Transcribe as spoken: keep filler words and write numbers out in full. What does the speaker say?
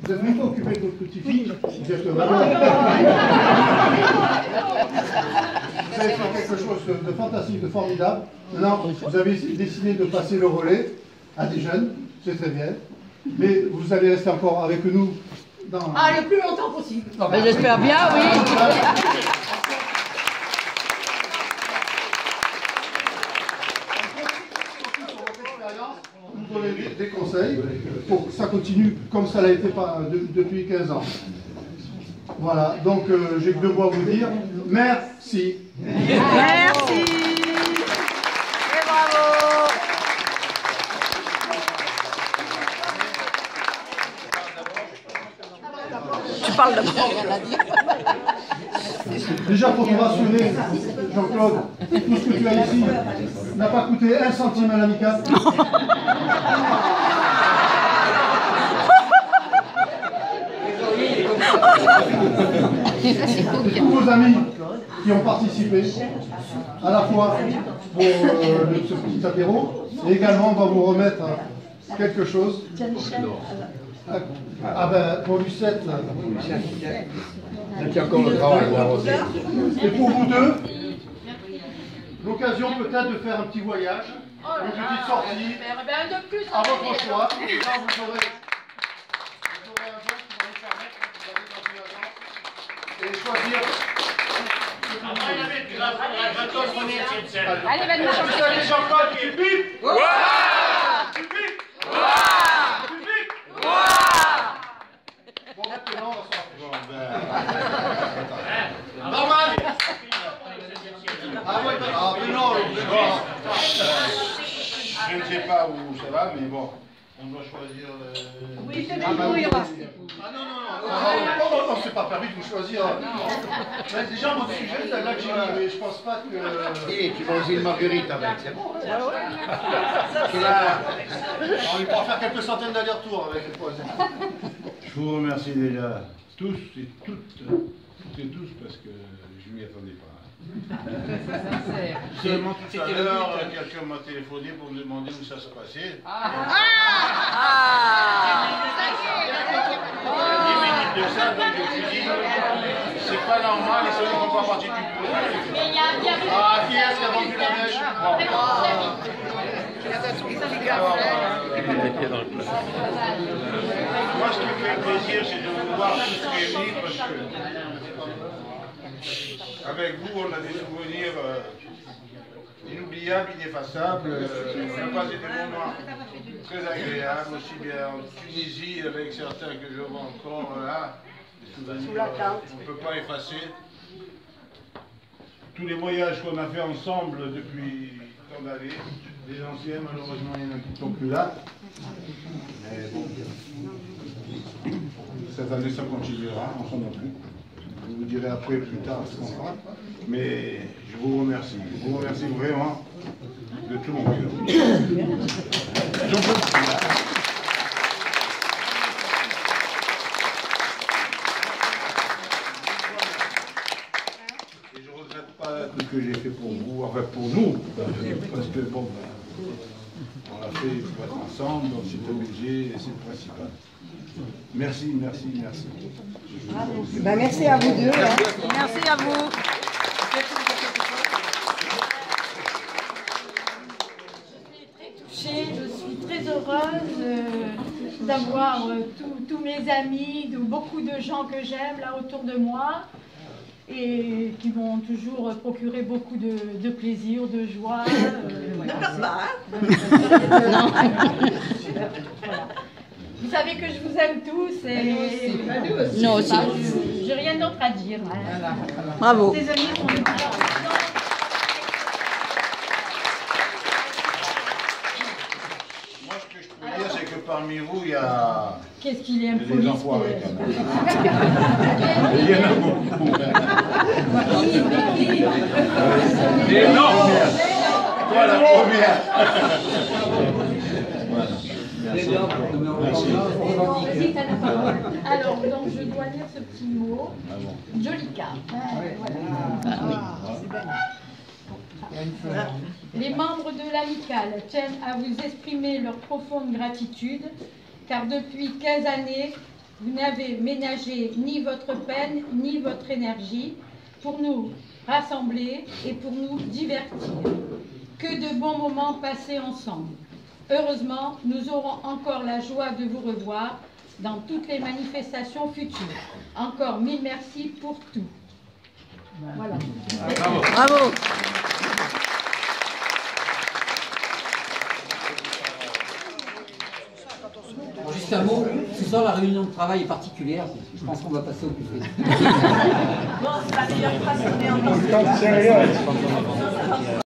Vous êtes même pas occupé de votre petit-fille. Vous êtes vraiment... Vous avez fait quelque chose de fantastique, de formidable. Maintenant, vous avez décidé de passer le relais à des jeunes, c'est très bien. Mais vous allez rester encore avec nous dans... Ah, le plus longtemps possible. Mais j'espère bien, oui. Vous donner des conseils pour que ça continue comme ça l'a été par, de, depuis quinze ans. Voilà, donc euh, j'ai que deux mots à vous dire. Merci. Merci. Et bravo. Tu parles d'abord. Déjà pour te rassurer, Jean-Claude, tout ce que tu as ici n'a pas coûté un centime à l'amicale. Et tous vos amis qui ont participé à la fois pour euh, le, ce petit apéro, et également on va vous remettre quelque chose. Ah, ah ben pour Lucette. Il y a encore le travail. Et pour vous deux, l'occasion peut-être de faire un petit voyage, une petite sortie, à votre choix. Et là, vous aurez, vous aurez un jour qui va vous permettre de vous aller dans une agence et choisir. Allez, maintenant, Jean-Claude. Jean-Claude qui bip. Bon, maintenant, on va se faire. Normal. Ah ouais, ah, mais non, je ne sais pas où ça va, mais bon, on doit choisir. Euh... Oui, c'est des ah, bah, oui, ah non, non, non, non, non, non, non, c'est pas permis de vous choisir. Mais déjà, votre sujet, c'est là que j'ai mis, mais je pense pas que. Et tu vas aussi une marguerite avec, c'est bon. On lui pourra faire quelques centaines d'allers-retours avec les poisons. Je vous remercie déjà tous et toutes, toutes et tous, parce que je ne m'y attendais pas. Seulement tout à l'heure, quelqu'un m'a téléphoné pour me demander où ça se passait. Ah. dix minutes de ça, donc je me suis dit, c'est pas normal, les soleils ne font pas partie du boulot. Ah, qui est-ce qui a vendu la neige? Moi, ce qui me fait plaisir, c'est de vous voir tous réunis, parce que avec vous, on a des souvenirs euh, inoubliables, ineffaçables. Euh, on a passé des moments très agréables, aussi bien en Tunisie avec certains que je vois encore là. Des souvenirs qu'on ne peut pas effacer. Tous les voyages qu'on a fait ensemble depuis tant d'années. Les anciens, malheureusement, il y en a qui ne sont plus là. Mais bon, cette année, ça continuera, on s'en a plus. Je vous dirai après, plus tard, ce qu'on fera. Mais je vous remercie. Je vous remercie vraiment de tout mon cœur. J'en peux plus. Et je ne regrette pas tout ce que j'ai fait pour vous, enfin pour nous, parce que bon, ben, on l'a fait pour être ensemble, donc c'est obligé et c'est le principal. Merci, merci, merci. Ben, merci à vous deux. Hein. Merci à vous. Je suis très heureuse euh, d'avoir euh, tous mes amis, de beaucoup de gens que j'aime là autour de moi et qui m'ont toujours procuré beaucoup de, de plaisir, de joie. Euh, Ne pleure pas, hein. Voilà. Vous savez que je vous aime tous et Nous aussi. j'ai rien d'autre à dire. Hein. Bravo. Ces amis sont des Moi, ce que je peux dire, c'est que parmi vous, il y a Qu'est-ce qu'il est un des enfoirés quand même. Il y en a beaucoup. Et non, toi la première. Alors, donc je dois lire ce petit mot. Jolie carte. Les membres de l'amicale tiennent à vous exprimer leur profonde gratitude, car depuis quinze années, vous n'avez ménagé ni votre peine, ni votre énergie pour nous rassembler et pour nous divertir. Que de bons moments passés ensemble. Heureusement, nous aurons encore la joie de vous revoir dans toutes les manifestations futures. Encore mille merci pour tout. Voilà. Bravo. Bravo. Juste un mot, ce soir la réunion de travail est particulière, je pense qu'on va passer au buffet. Bon, c'est la meilleure phrase qu'on ait entendue.